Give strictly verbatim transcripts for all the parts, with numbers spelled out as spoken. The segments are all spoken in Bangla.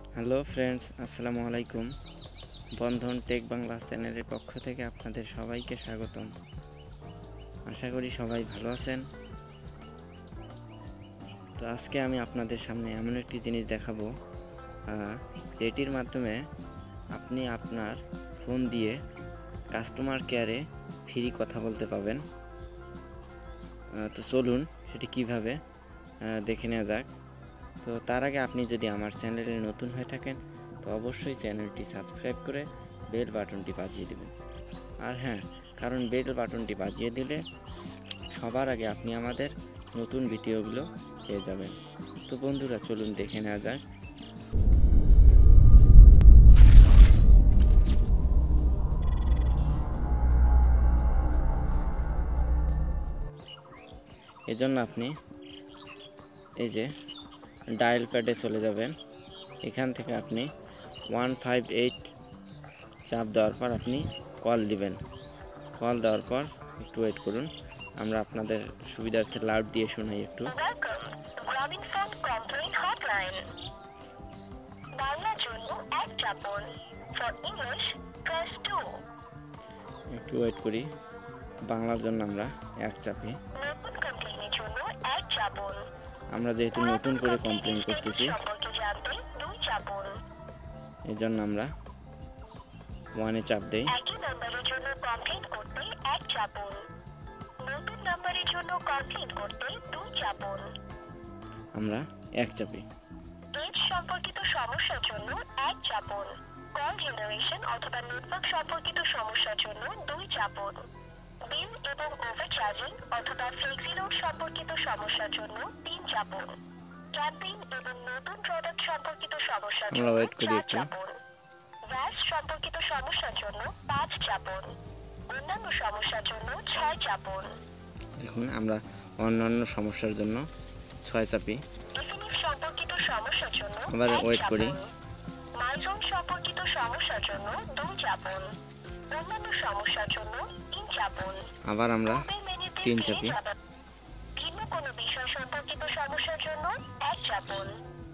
হ্যালো ফ্রেন্ডস, আসসালামু আলাইকুম। বন্ধন টেক বাংলা চ্যানেলের পক্ষ থেকে আপনাদের সবাইকে স্বাগতম। আশা করি সবাই ভালো আছেন। তো আজকে আমি আপনাদের সামনে এমন একটি জিনিস দেখাবো যেটির মাধ্যমে আপনি আপনার ফোন দিয়ে কাস্টমার কেয়ারে ফ্রি কথা বলতে পাবেন। তো চলুন সেটি কিভাবে দেখে নেওয়া যাক। তো তার আগে আপনি যদি আমার চ্যানেলে নতুন হয়ে থাকেন তো অবশ্যই চ্যানেলটি সাবস্ক্রাইব করে বেল বাটনটি বাজিয়ে দেবেন। আর হ্যাঁ, কারণ বেল বাটনটি বাজিয়ে দিলে সবার আগে আপনি আমাদের নতুন ভিডিওগুলো পেয়ে যাবেন। তো বন্ধুরা, চলুন দেখে নেওয়া যাক। এজন্য আপনি এই যে ডায়াল প্যাডে চলে যাবেন। এখান থেকে আপনি ওয়ান ফাইভ এইট চাপ দেওয়ার পর আপনি কল দিবেন। কল দেওয়ার পর একটু ওয়েট করুন, আমরা আপনাদের সুবিধার্থে লাউড দিয়ে শোনাই একটু। একটু ওয়েট করি, বাংলার জন্য আমরা এক চাপি। আমরা যেহেতু নতুন করে কমপ্লেন করতেছি এই জন্য আমরা ওয়ানে চাপ দেই। আমরা এক চাপি। সম্পর্কিত সমস্যার জন্য এক চাপুন। কল জেনারেশন অথবা নেটওয়ার্ক সম্পর্কিত সমস্যার জন্য দুই চাপুন। বিল এবং ওভারচার্জিং অথবা ফ্লেক্সি লোড সম্পর্কিত সমস্যার জন্য তিন চাপুন। ক্যাম্পেইন এবং নতুন প্রোডাক্ট সম্পর্কিত সমস্যার জন্য চার চাপুন। ভ্যাস সম্পর্কিত সমস্যার জন্য পাঁচ চাপুন। অন্যান্য সমস্যার জন্য ছয় চাপুন। এখন আমরা অন্যান্য সমস্যার জন্য ছয় চাপি। সম্পর্কিত সমস্যার জন্য আবার ওয়েট করি। মাইজোন সম্পর্কিত সমস্যার জন্য দুই চাপুন। অন্যান্য সমস্যার জন্য তিন চাপুন। আবার আমরা তিন চাপি। ভিন্ন কোনো বিষয় সম্পর্কিত সমস্যার জন্য এক চাপুন।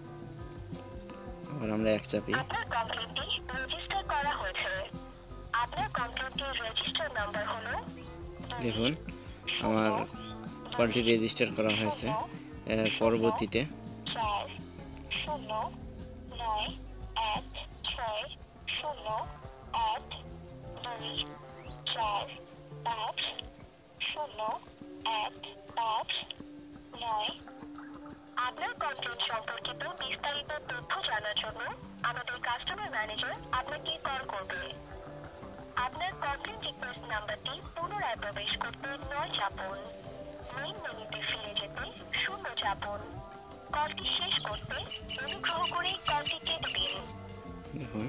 আবার আমরা এক চাপি। আপনার কমপ্লেইনটি রেজিস্টার করা হয়েছে। আপনার কমপ্লেইনটির রেজিস্টার নাম্বার হলো, দেখুন আমার কলটি রেজিস্টার করা হয়েছে। পরবর্তীতে চার শূন্য নয় এক ছয় শূন্য এক দুই চার পাঁচ শূন্য এক পাঁচ নয়। আপনার কমপ্লেইন সম্পর্কিত বিস্তারিত তথ্য জানার জন্য আমাদের কাস্টমার ম্যানেজার আপনাকে কল করবে। আপনার কমপ্লেইন রিকোয়েস্ট নাম্বারটি পুনরায় প্রবেশ করতে নয় চাপুন। মেইন মেনুতে ফিরে যেতে শূন্য চাপুন। কলটি শেষ করতে অনুগ্রহ করে কলটি কেটে দিন। দেখুন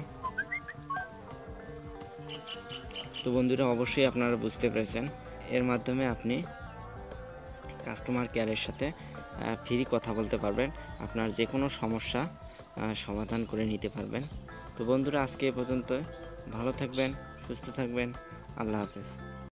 তো বন্ধুরা, অবশ্যই আপনারা বুঝতে পেরেছেন এর মাধ্যমে আপনি কাস্টমার কেয়ারের সাথে ফ্রি কথা বলতে পারবেন, আপনার যে কোনো সমস্যা সমাধান করে নিতে পারবেন। তো বন্ধুরা, আজকে এ পর্যন্ত। ভালো থাকবেন, সুস্থ থাকবেন। আল্লাহ হাফেজ।